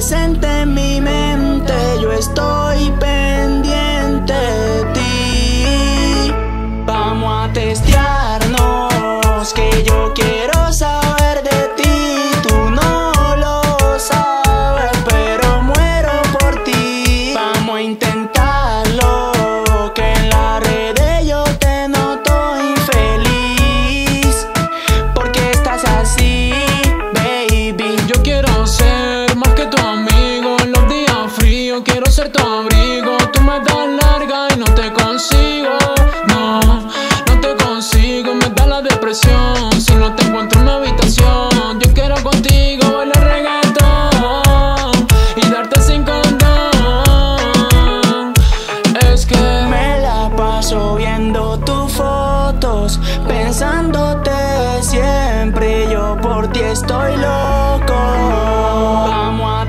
presente en mi mente, yo estoy pendiente de ti. Vamos a testearnos, que yo quiero saber de ti. Tú no lo sabes, pero muero por ti. Vamos a intentarlo, que en las redes yo te noto infeliz, porque estás así, baby. Yo quiero ser más que tu amigo. En los días fríos quiero ser tu abrigo. Tú me das larga y no te consigo. No, no te consigo, me da la depresión si no te encuentro en mi habitación. Yo quiero contigo bailar reggaetón y darte sin condón. Es que me la paso viendo tus fotos, pensándote siempre. Yo por ti estoy loco. Vamos a